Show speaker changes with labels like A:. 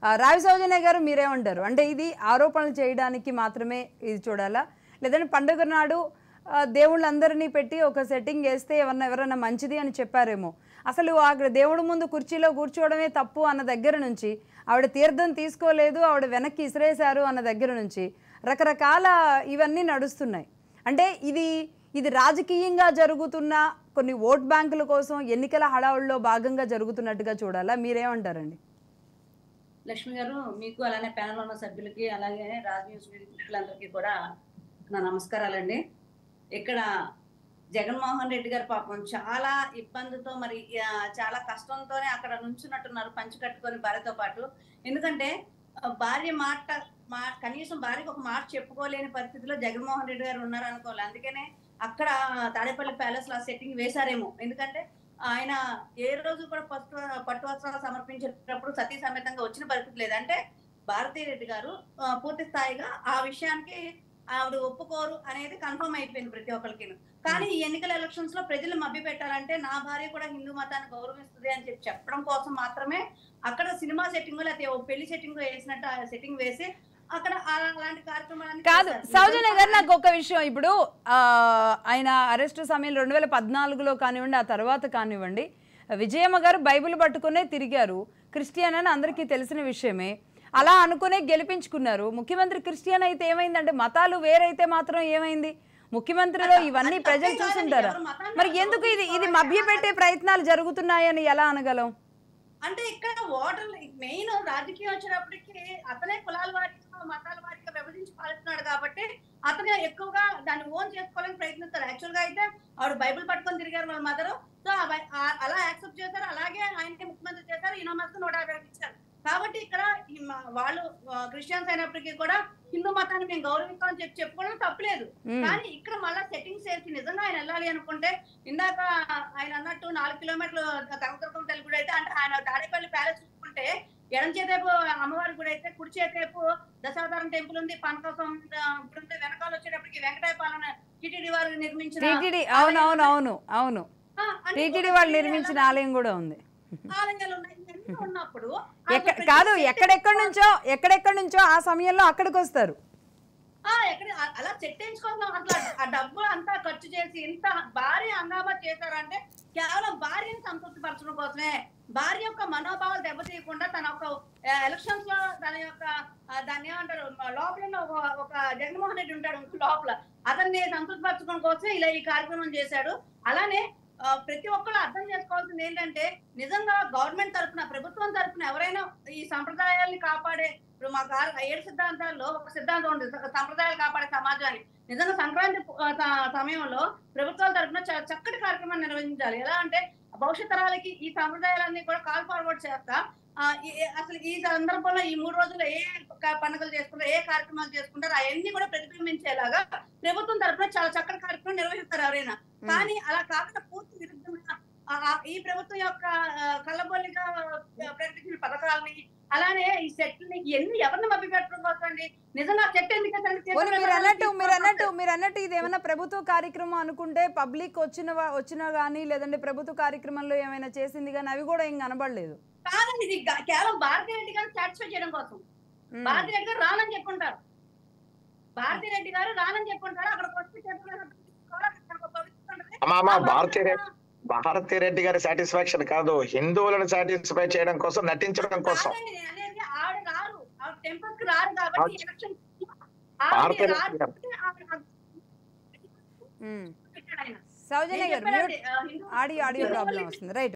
A: రావి సౌజన్య గారు మీరేమంటారు? అంటే ఇది ఆరోపణలు చేయడానికి మాత్రమే ఇది చూడాలా, లేదంటే పండుగ నాడు దేవుళ్ళందరినీ పెట్టి ఒక సెట్టింగ్ వేస్తే ఎవరైనా మంచిది అని చెప్పారేమో. అసలు అక్కడ దేవుడి ముందు కుర్చీలో కూర్చోవడమే తప్పు అన్న దగ్గర నుంచి, ఆవిడ తీర్థం తీసుకోలేదు, ఆవిడ వెనక్కి ఇసిరేశారు అన్న దగ్గర నుంచి రకరకాల ఇవన్నీ నడుస్తున్నాయి. అంటే ఇది రాజకీయంగా జరుగుతున్న కొన్ని ఓట్ బ్యాంకుల కోసం ఎన్నికల హడావుల్లో భాగంగా జరుగుతున్నట్టుగా చూడాలా? మీరేమంటారండి?
B: లక్ష్మి గారు, మీకు అలానే ప్యానల్ ఉన్న సభ్యులకి అలాగే రాజ్ న్యూస్ మిత్రులందరికీ కూడా నా నమస్కారాలండి. ఇక్కడ జగన్మోహన్ రెడ్డి గారు పాపం చాలా ఇబ్బందితో మరి చాలా కష్టంతోనే అక్కడ నుంచున్నట్టున్నారు పంచి కట్టుకొని భార్యతో పాటు. ఎందుకంటే భార్య కనీసం భార్యకు ఒక మాట చెప్పుకోలేని పరిస్థితిలో జగన్మోహన్ రెడ్డి గారు ఉన్నారు అనుకోవాలి. అందుకనే అక్కడ తాడేపల్లి ప్యాలెస్ లో సెట్టింగ్ వేశారేమో. ఎందుకంటే ఆయన ఏ రోజు కూడా పట్టు వస్త్రాలు సమర్పించేటప్పుడు సతీ సమేతంగా వచ్చిన పరిస్థితి లేదు. అంటే భారతీ రెడ్డి గారు పూర్తి స్థాయిగా ఆ విషయానికి ఆవిడ ఒప్పుకోరు అనేది కన్ఫర్మ్ అయిపోయింది ప్రతి ఒక్కరికి. కానీ ఈ ఎన్నికల ఎలక్షన్స్ లో ప్రజలు మభ్య పెట్టాలంటే నా భార్య కూడా హిందూ మతాన్ని గౌరవిస్తుంది అని చెప్పడం కోసం మాత్రమే అక్కడ సినిమా సెట్టింగ్ లేకపోతే పెళ్లి సెట్టింగ్ వేసినట్టు సెట్టింగ్ వేసి అక్కడ అలాంటి కార్యక్రమాలు
A: కాదు. సౌజన్య గారు, నాకు ఒక విషయం, ఇప్పుడు ఆయన అరెస్ట్ సమయం 2014లో కానివ్వండి, ఆ తర్వాత కానివ్వండి, విజయమ్మ గారు బైబిల్ పట్టుకునే తిరిగారు. క్రిస్టియన్ అని అందరికీ తెలిసిన విషయమే. అలా అనుకునే గెలిపించుకున్నారు. ముఖ్యమంత్రి క్రిస్టియన్ అయితే ఏమైందంటే, మతాలు వేరైతే మాత్రం ఏమైంది? ముఖ్యమంత్రిలో ఇవన్నీ ప్రజలు చూసుంటారా? మరి ఎందుకు ఇది మభ్యపెట్టే ప్రయత్నాలు జరుగుతున్నాయని ఎలా అనగలం?
B: అంటే ఇక్కడ ఓటర్లు మెయిన్ రాజకీయం వచ్చినప్పటికీ అతనే కులాల వారిగా మతాల వారిగా విభజించి పాలిస్తున్నాడు కాబట్టి అతనే ఎక్కువగా దాన్ని ఓన్ చేసుకోవాలని ప్రయత్నిస్తారు. యాక్చువల్ గా అయితే ఆవిడ బైబిల్ పట్టుకొని తిరిగారు వాళ్ళ మదరు. సో అలా యాక్సెప్ట్ చేశారు. అలాగే ఆయనకి ముఖ్యమంత్రి చేశారు. ఈయన మాత్రం 150 ఇచ్చారు. కాబట్టి ఇక్కడ వాళ్ళు క్రిస్టియన్స్ అయినప్పటికీ కూడా హిందూ మతాన్ని మేము గౌరవిస్తామని చెప్పుకోవడం తప్పలేదు. కానీ ఇక్కడ మళ్ళా సెట్టింగ్స్ వేసి నిజంగా ఆయన వెళ్ళాలి అనుకుంటే, ఇందాక ఆయన అన్నట్టు 4 కిలోమీటర్లు కనకదుర్గం తల్లి గుడి అయితే, అంటే ఆయన తాడేపల్లి ప్యాలెస్ చూసుకుంటే ఎడం చేతేపు అమ్మవారి గుడి అయితే, కుడి చేతేపు దశావతారం టెంపుల్ ఉంది, పనకసం గుడి ఉంది. వెనకాల వచ్చేటప్పటికి వెంకటాయపాలెం టీటీడీ వారు నిర్మించిన
A: టీటీడీ వాళ్ళు నిర్మించిన ఆలయం కూడా ఉంది.
B: ఆలయాలు ఉన్నాయి. ఉన్నప్పుడు
A: కాదు, ఎక్కడెక్కడి నుంచో ఆ సమయంలో అక్కడికి వస్తారు.
B: అలా చెట్టించుకోవడం, అట్లా ఆ డబ్బు అంతా ఖర్చు చేసి ఇంత భారీ హంగామా చేశారంటే కేవలం భార్యని సంతృప్తి పరచడం కోసమే. భార్య యొక్క మనోభావాలు దెబ్బతీయకుండా తన ఒక ఎలక్షన్స్ లో దాన్ని ఏమంటారు, లోపల ఒక జగన్మోహన్ రెడ్డి ఉంటాడు లోపల, అతన్ని సంతృప్తి పరచడం కోసమే ఇలా ఈ కార్యక్రమం చేశాడు. అలానే ప్రతి ఒక్కరు అర్థం చేసుకోవాల్సింది ఏంటంటే, నిజంగా గవర్నమెంట్ తరఫున, ప్రభుత్వం తరఫున ఎవరైనా ఈ సంప్రదాయాల్ని కాపాడే, ఇప్పుడు మాకు 7 సిద్ధాంతాల్లో ఒక సిద్ధాంతం ఉంది, సంప్రదాయాలు కాపాడే సమాజాన్ని. నిజంగా సంక్రాంతి సమయంలో ప్రభుత్వాల తరఫున చాలా చక్కటి కార్యక్రమాన్ని నిర్వహించాలి. ఎలా అంటే భవిష్యత్ తరాలకి ఈ సంప్రదాయాలన్నీ కూడా కాల్ ఫార్వర్డ్ చేస్తా, అసలు ఈ సందర్భంలో ఈ 3 రోజుల్లో ఏ పండుగలు చేసుకుంటారు, ఏ కార్యక్రమాలు చేసుకుంటారు, అవన్నీ కూడా ప్రతిబింబించేలాగా ప్రభుత్వం తరఫున చాలా చక్కటి కార్యక్రమం నిర్వహిస్తారు ఎవరైనా. కానీ అలా కాకుండా పూర్తి విరుద్ధంగా ఈ ప్రభుత్వం యొక్క కళ్ళబొల్లిగా ప్రకటించిన పథకాలని, అలానే ఈ సెట్ని ఎవరిని మభ్య పెట్టడం కోసం నిజంగా సెట్ ఎందుకంటే,
A: మీరు అన్నట్టు ఇది ఏమైనా ప్రభుత్వ కార్యక్రమం అనుకుంటే పబ్లిక్ వచ్చినా గానీ, లేదంటే ప్రభుత్వ కార్యక్రమంలో ఏమైనా చేసింది కానీ అవి కూడా ఏం కనబడలేదు.
B: కాదండి, ఇది కేవలం భారతీ రెడ్డి గారు సాటిస్ఫై చేయడం కోసం. భారతీ రెడ్డి గారు రానని చెప్పుంటారు, అక్కడికి
C: భారతీ రెడ్డి గారి సాటిస్ఫాక్షన్ కాదు, హిందువులను సాటిస్ఫై చేయడం కోసం, నటించడం కోసం.
B: ఆవిడ రారు, ఆవిడ టెంపుల్ కి రారు కాబట్టి ఎలక్షన్
A: సౌజన్య గారు ఆడియో ప్రాబ్లం వస్తుంది, రైట్.